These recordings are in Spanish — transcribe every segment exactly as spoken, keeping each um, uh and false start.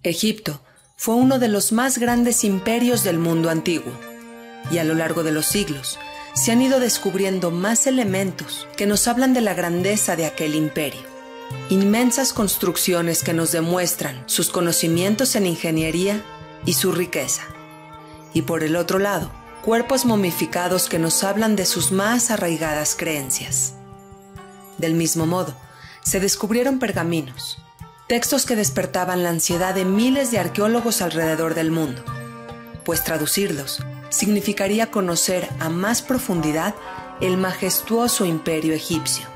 Egipto fue uno de los más grandes imperios del mundo antiguo, y a lo largo de los siglos se han ido descubriendo más elementos que nos hablan de la grandeza de aquel imperio. Inmensas construcciones que nos demuestran sus conocimientos en ingeniería y su riqueza. Y por el otro lado, cuerpos momificados que nos hablan de sus más arraigadas creencias. Del mismo modo, se descubrieron pergaminos, textos que despertaban la ansiedad de miles de arqueólogos alrededor del mundo, pues traducirlos significaría conocer a más profundidad el majestuoso imperio egipcio.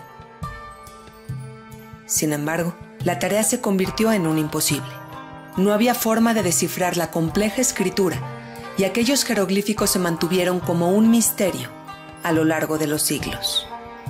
Sin embargo, la tarea se convirtió en un imposible. No había forma de descifrar la compleja escritura, y aquellos jeroglíficos se mantuvieron como un misterio a lo largo de los siglos.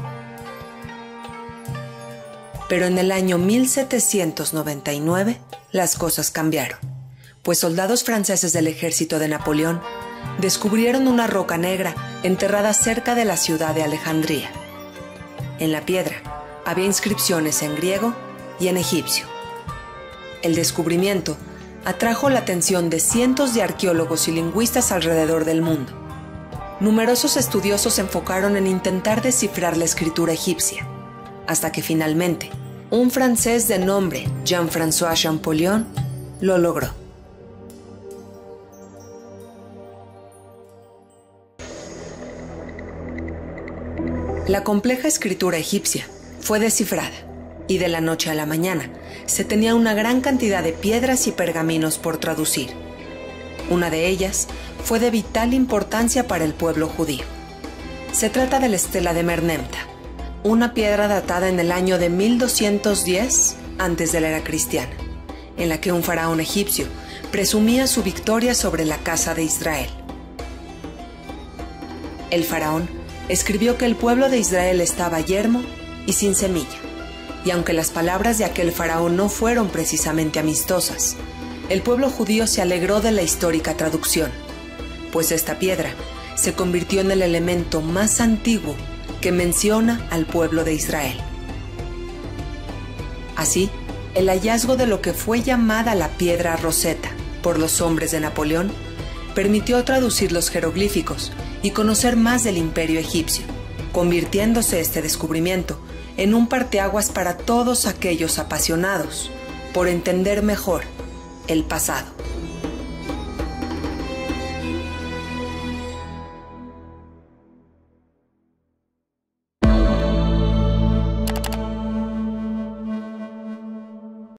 Pero en el año mil setecientos noventa y nueve, las cosas cambiaron, pues soldados franceses del ejército de Napoleón descubrieron una roca negra enterrada cerca de la ciudad de Alejandría. En la piedra había inscripciones en griego y en egipcio. El descubrimiento atrajo la atención de cientos de arqueólogos y lingüistas alrededor del mundo. Numerosos estudiosos se enfocaron en intentar descifrar la escritura egipcia, hasta que finalmente un francés de nombre Jean-François Champollion lo logró. La compleja escritura egipcia fue descifrada, y de la noche a la mañana se tenía una gran cantidad de piedras y pergaminos por traducir. Una de ellas fue de vital importancia para el pueblo judío. Se trata de la estela de Merneptah, una piedra datada en el año de mil doscientos diez antes de la era cristiana, en la que un faraón egipcio presumía su victoria sobre la casa de Israel. El faraón escribió que el pueblo de Israel estaba yermo y sin semilla, y aunque las palabras de aquel faraón no fueron precisamente amistosas, el pueblo judío se alegró de la histórica traducción, pues esta piedra se convirtió en el elemento más antiguo que menciona al pueblo de Israel. Así, el hallazgo de lo que fue llamada la piedra Rosetta por los hombres de Napoleón permitió traducir los jeroglíficos y conocer más del imperio egipcio, convirtiéndose este descubrimiento en un parteaguas para todos aquellos apasionados por entender mejor el pasado.